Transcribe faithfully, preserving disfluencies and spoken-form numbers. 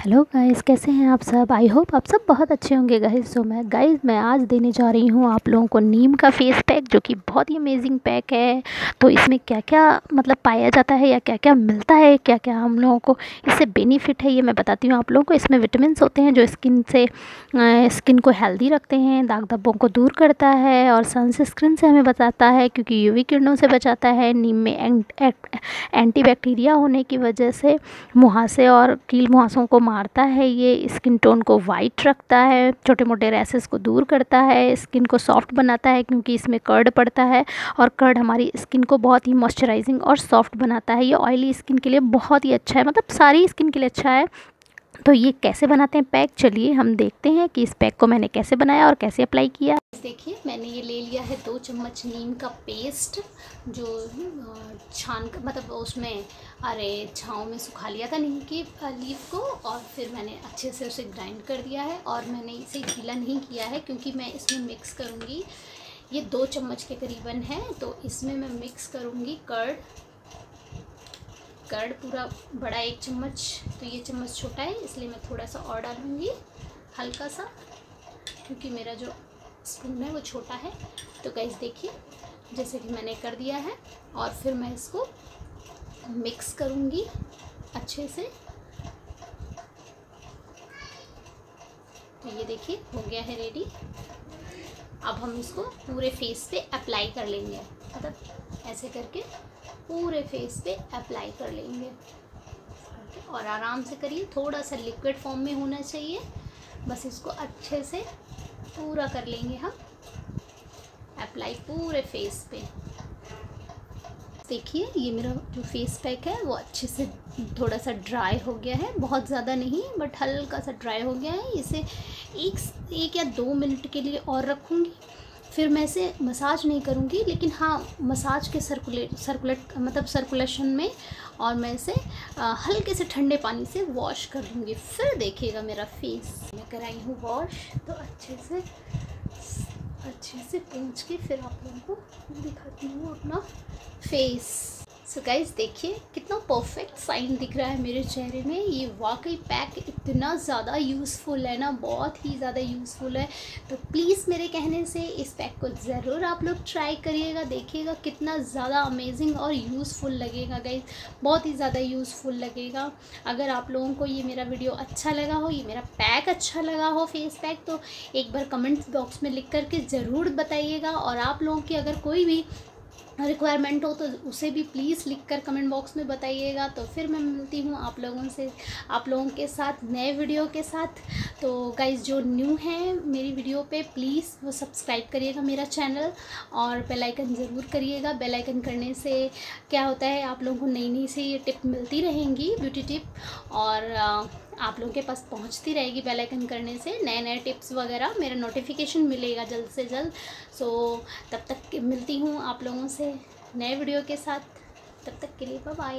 Hello guys, कैसे हैं आप सब। आई होप आप सब बहुत अच्छे होंगे गाइस। सो मैं गाइस मैं आज देने जा रही हूँ आप लोगों को नीम का फेस पैक, जो कि बहुत ही अमेजिंग पैक है। तो इसमें क्या क्या मतलब पाया जाता है या क्या क्या मिलता है, क्या क्या हम लोगों को इससे बेनिफिट है, ये मैं बताती हूँ आप लोगों को। इसमें विटामिन्स होते हैं जो स्किन से स्किन को हेल्दी रखते हैं, दाग धब्बों को दूर करता है और सनस्क्रीन से हमें बचाता है क्योंकि यूवी किरणों से बचाता है। नीम में एंटी बैक्टीरिया होने की वजह से मुहासे और कील मुहासों को मारता है। ये स्किन टोन को वाइट रखता है, छोटे मोटे रैसेस को दूर करता है, स्किन को सॉफ्ट बनाता है क्योंकि इसमें कर्ड पड़ता है और कर्ड हमारी स्किन को बहुत ही मॉइस्चराइजिंग और सॉफ्ट बनाता है। ये ऑयली स्किन के लिए बहुत ही अच्छा है, मतलब सारी स्किन के लिए अच्छा है। तो ये कैसे बनाते हैं पैक, चलिए हम देखते हैं कि इस पैक को मैंने कैसे बनाया और कैसे अप्लाई किया। देखिए मैंने ये ले लिया है दो चम्मच नीम का पेस्ट, जो छान मतलब उसमें अरे छाँव में सुखा लिया था नीम की लीफ को, और फिर मैंने अच्छे से उसे ग्राइंड कर दिया है। और मैंने इसे गीला नहीं किया है क्योंकि मैं इसमें मिक्स करूँगी, ये दो चम्मच के करीबन है, तो इसमें मैं मिक्स करूँगी कर्ड। कर्ड पूरा बड़ा एक चम्मच, तो ये चम्मच छोटा है इसलिए मैं थोड़ा सा और डालूँगी, हल्का सा, क्योंकि मेरा जो स्पून है वो छोटा है। तो गाइस देखिए जैसे कि मैंने कर दिया है, और फिर मैं इसको मिक्स करूँगी अच्छे से। तो ये देखिए हो गया है रेडी। अब हम इसको पूरे फेस पे अप्लाई कर लेंगे, मतलब ऐसे करके पूरे फेस पे अप्लाई कर लेंगे। और आराम से करिए, थोड़ा सा लिक्विड फॉर्म में होना चाहिए, बस इसको अच्छे से पूरा कर लेंगे हम अप्लाई पूरे फेस पे। देखिए ये मेरा जो फेस पैक है वो अच्छे से थोड़ा सा ड्राई हो गया है, बहुत ज़्यादा नहीं बट हल्का सा ड्राई हो गया है। इसे एक एक या दो मिनट के लिए और रखूँगी, फिर मैं इसे मसाज नहीं करूँगी, लेकिन हाँ मसाज के सर्कुलेट सर्कुलेट मतलब सर्कुलेशन में, और मैं इसे आ, हल्के से ठंडे पानी से वॉश कर दूँगी। फिर देखिएगा मेरा फेस। मैं कराई हूँ वॉश, तो अच्छे से अच्छे से पोंछ के फिर आप लोगों को दिखाती हूँ अपना फेस। सो गाइस देखिए कितना परफेक्ट साइन दिख रहा है मेरे चेहरे में। ये वाकई पैक इतना ज़्यादा यूज़फुल है ना, बहुत ही ज़्यादा यूज़फुल है। तो प्लीज़ मेरे कहने से इस पैक को ज़रूर आप लोग ट्राई करिएगा, देखिएगा कितना ज़्यादा अमेजिंग और यूज़फुल लगेगा गाइस, बहुत ही ज़्यादा यूज़फुल लगेगा। अगर आप लोगों को ये मेरा वीडियो अच्छा लगा हो, ये मेरा पैक अच्छा लगा हो फेस पैक, तो एक बार कमेंट्स बॉक्स में लिख करके ज़रूर बताइएगा। और आप लोगों की अगर कोई भी रिक्वायरमेंट हो तो उसे भी प्लीज़ लिखकर कमेंट बॉक्स में बताइएगा। तो फिर मैं मिलती हूँ आप लोगों से आप लोगों के साथ नए वीडियो के साथ। तो गाइज़ जो न्यू हैं मेरी वीडियो पे, प्लीज़ वो सब्सक्राइब करिएगा मेरा चैनल, और बेल आइकन ज़रूर करिएगा। बेल आइकन करने से क्या होता है, आप लोगों को नई नई से ये टिप मिलती रहेंगी, ब्यूटी टिप, और आप लोगों के पास पहुंचती रहेगी बेल आइकन करने से। नए नए टिप्स वगैरह मेरा नोटिफिकेशन मिलेगा जल्द से जल्द। सो तब तक मिलती हूँ आप लोगों से नए वीडियो के साथ, तब तक के लिए बाय बाय।